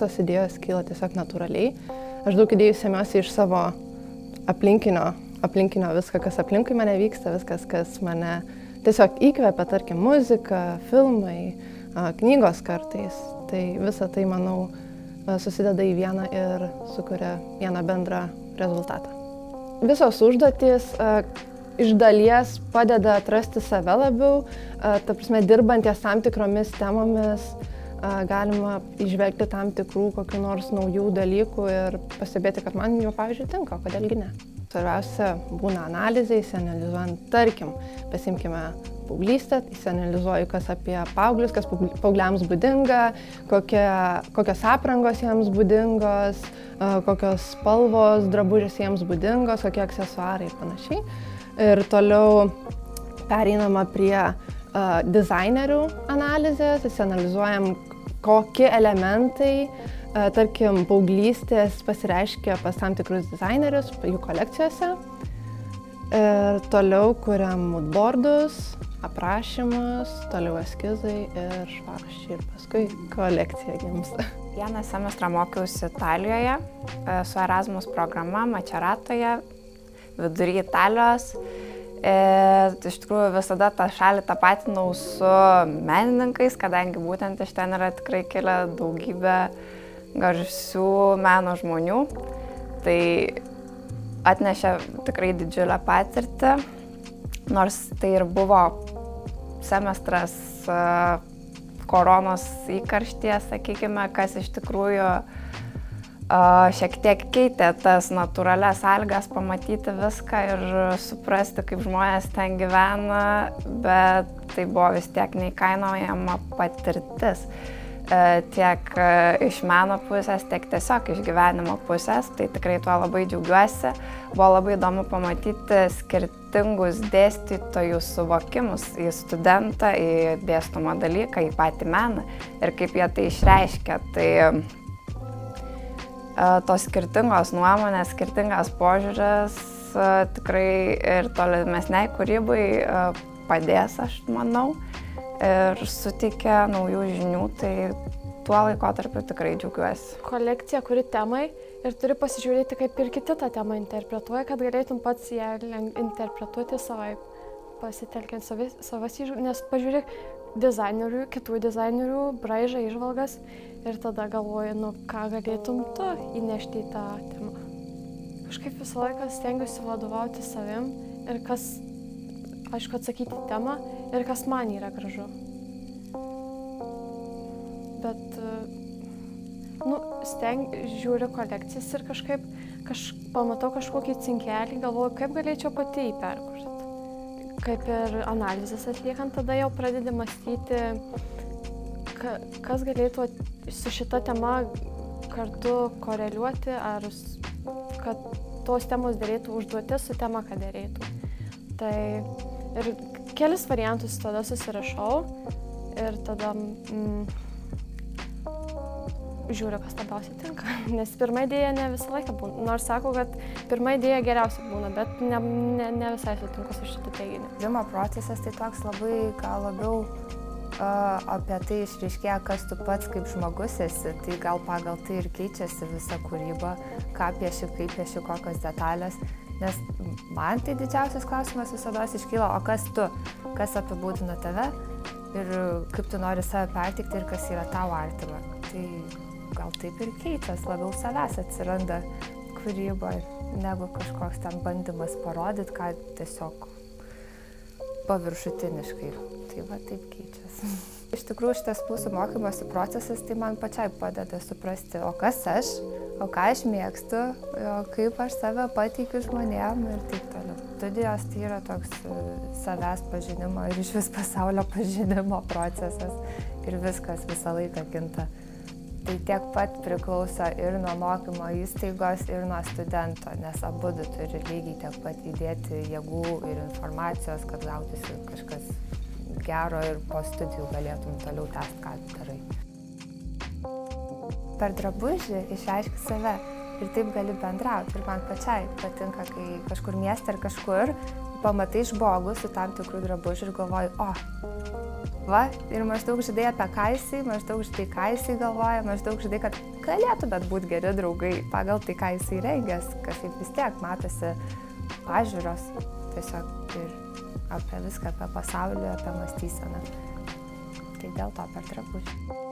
visos idėjos kyla tiesiog natūraliai. Aš daug idėjų semiuosi iš savo aplinkinio viską, kas aplinkui mane vyksta, viskas, kas mane tiesiog įkvepia, tarkim, muzika, filmai, knygos kartais. Tai visa tai, manau, susideda į vieną ir sukuria vieną bendrą rezultatą. Visos užduotys iš dalies padeda atrasti save labiau, ta prasme, dirbant ties tam tikromis temomis galima įžvelgti tam tikrų kokių nors naujų dalykų ir pastebėti, kad man jau, pavyzdžiui, tinka, kodėlgi ne. Svarbiausia būna analizė, įsianalizuojant, tarkim, pasimkime paauglystę, įsianalizuoju, kas apie paauglius, kas paaugliams būdinga, kokios aprangos jiems būdingos, kokios spalvos drabužės jiems būdingos, kokie aksesuarai ir panašiai. Ir toliau pereinama prie dizainerių analizės, įsianalizuojam, kokie elementai, tarkim, paauglystės pasireiškia pas tam tikrus dizainerius, jų kolekcijose. Ir toliau kuriam moodboardus, aprašymus, toliau eskizai ir švarraščiai ir paskui kolekcija gimsta. Vieną semestrą mokiausi Italijoje su Erasmus programa Maceratoje, vidury Italijos. Iš tikrųjų visada tą šalį tapatinau su menininkais, kadangi būtent iš ten yra tikrai kilę daugybė garsių meno žmonių. Tai atnešė tikrai didžiulę patirtį, nors tai ir buvo semestras koronos įkarštyje, sakykime, kas iš tikrųjų šiek tiek keitė tas natūralias sąlygas, pamatyti viską ir suprasti, kaip žmonės ten gyvena, bet tai buvo vis tiek neįkainojama patirtis. Tiek iš meno pusės, tiek tiesiog iš gyvenimo pusės, tai tikrai tuo labai džiaugiuosi. Buvo labai įdomu pamatyti skirtingus dėstytojų suvokimus į studentą, į dėstomą dalyką, į patį meną ir kaip jie tai išreiškia. Tai tos skirtingos nuomonės, skirtingas požiūris tikrai ir tolimesniai kūrybai padės, aš manau, ir suteikia naujų žinių, tai tuo laikotarpiu tikrai džiaugiuosi. Kolekcija kuri temai ir turi pasižiūrėti, kaip ir kiti tą temą interpretuoja, kad galėtum pats ją interpretuoti savaip, pasitelkiant savas įžvalgas, nes pažiūrėk dizainerių, kitų dizainerių braižą, įžvalgas ir tada galvoju, nu ką galėtum tu įnešti į tą temą. Kažkaip visą laiką stengiuosi vadovauti savim ir kas, aišku, atsakyti temą ir kas man yra gražu. Bet, žiūriu kolekcijas ir kažkaip pamatau kažkokį cinkelį, galvoju, kaip galėčiau pati jį perkurti. Kaip ir analizės atliekant, tada jau pradedi mąstyti, kas galėtų su šita tema kartu koreliuoti, ar kad tos temos derėtų užduotis su tema, kad derėtų. Tai ir kelis variantus tada susirašau ir tada žiūriu, kas labiausiai tinka. Nes pirma idėja ne visą laiką būna. Nors sako, kad pirma idėja geriausia būna, bet ne visai sutinku su šitu teiginiu. Kūrimo procesas tai toks gal labiau apie tai išryškėja, kas tu pats kaip žmogus esi. Tai gal pagal tai ir keičiasi visa kūryba, ką pieši, kaip pieši, kokios detalės. Nes man tai didžiausias klausimas visada iškyla, o kas tu, kas apibūdina tave ir kaip tu nori save perteikti ir kas yra tau artima. Tai gal taip ir keičias, labiau savęs atsiranda kūryba, negu kažkoks ten bandymas parodyti, ką tiesiog paviršutiniškai. Tai va, taip keičias. Iš tikrųjų, šitas mūsų mokymosi procesas, tai man pačiai padeda suprasti, o kas aš, o ką aš mėgstu, o kaip aš save pateikiu žmonėm ir taip toliau. Studijos tai yra toks savęs pažinimo ir iš vis pasaulio pažinimo procesas ir viskas visą laiką kinta. Tai tiek pat priklauso ir nuo mokymo įstaigos, ir nuo studento, nes abudu turi lygiai tiek pat įdėti jėgų ir informacijos, kad gautųsi kažkas gero ir po studijų galėtum toliau tęsti, ką darai. Per drabužį išreiški save ir taip gali bendrauti. Ir man pačiai patinka, kai kažkur mieste ar kažkur pamatai žmogų su tam tikrų drabužių ir galvoji, Va, ir maždaug žinai apie ką jisai, maždaug žinai ką jisai galvoja, maždaug žinai, kad galėtumėt būti geri draugai pagal tai, ką jisai rengęs, kažkaip vis tiek matosi pažiūros tiesiog ir apie viską, apie pasaulį, apie mąstyseną. Tai dėl to per drabužį.